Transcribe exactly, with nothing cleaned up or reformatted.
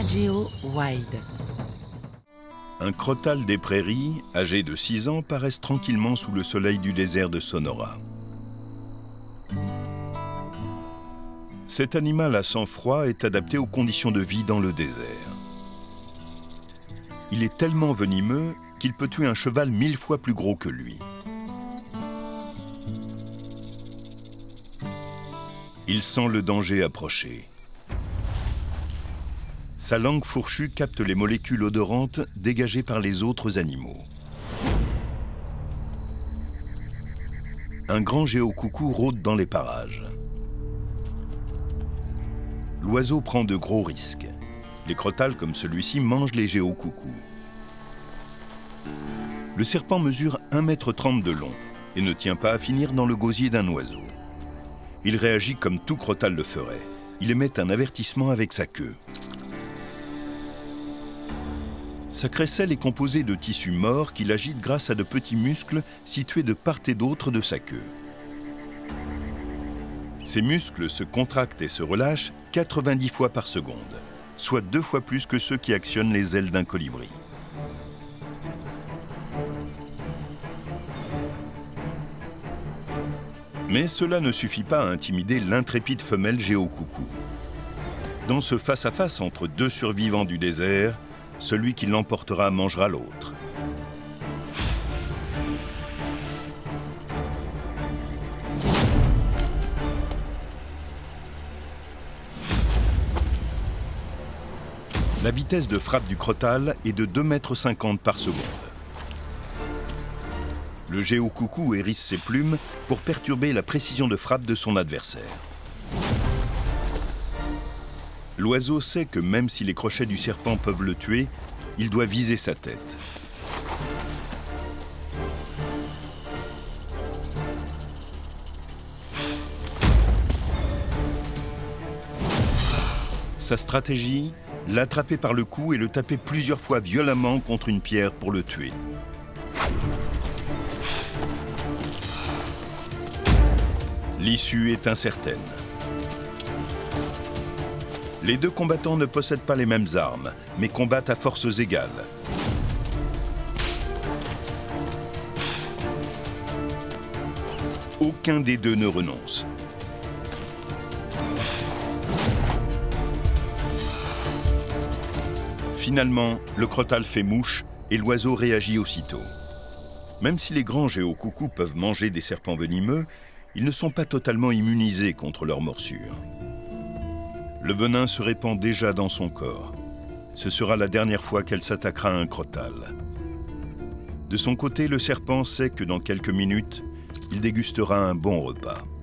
Nat Geo Wild. Un crotale des prairies, âgé de six ans, paraissent tranquillement sous le soleil du désert de Sonora. Cet animal à sang froid est adapté aux conditions de vie dans le désert. Il est tellement venimeux qu'il peut tuer un cheval mille fois plus gros que lui. Il sent le danger approcher. Sa langue fourchue capte les molécules odorantes dégagées par les autres animaux. Un grand géocoucou rôde dans les parages. L'oiseau prend de gros risques. Les crotales comme celui-ci mangent les géocoucous. Le serpent mesure un mètre trente de long et ne tient pas à finir dans le gosier d'un oiseau. Il réagit comme tout crotale le ferait. Il émet un avertissement avec sa queue. Sa crécelle est composée de tissus morts qu'il agite grâce à de petits muscles situés de part et d'autre de sa queue. Ces muscles se contractent et se relâchent quatre-vingt-dix fois par seconde, soit deux fois plus que ceux qui actionnent les ailes d'un colibri. Mais cela ne suffit pas à intimider l'intrépide femelle géocoucou. Dans ce face-à-face entre deux survivants du désert, celui qui l'emportera mangera l'autre. La vitesse de frappe du crotale est de deux mètres cinquante par seconde. Le géocoucou hérisse ses plumes pour perturber la précision de frappe de son adversaire. L'oiseau sait que même si les crochets du serpent peuvent le tuer, il doit viser sa tête. Sa stratégie, l'attraper par le cou et le taper plusieurs fois violemment contre une pierre pour le tuer. L'issue est incertaine. Les deux combattants ne possèdent pas les mêmes armes, mais combattent à forces égales. Aucun des deux ne renonce. Finalement, le crotale fait mouche et l'oiseau réagit aussitôt. Même si les grands géocoucous peuvent manger des serpents venimeux, ils ne sont pas totalement immunisés contre leurs morsures. Le venin se répand déjà dans son corps. Ce sera la dernière fois qu'elle s'attaquera à un crotale. De son côté, le serpent sait que dans quelques minutes, il dégustera un bon repas.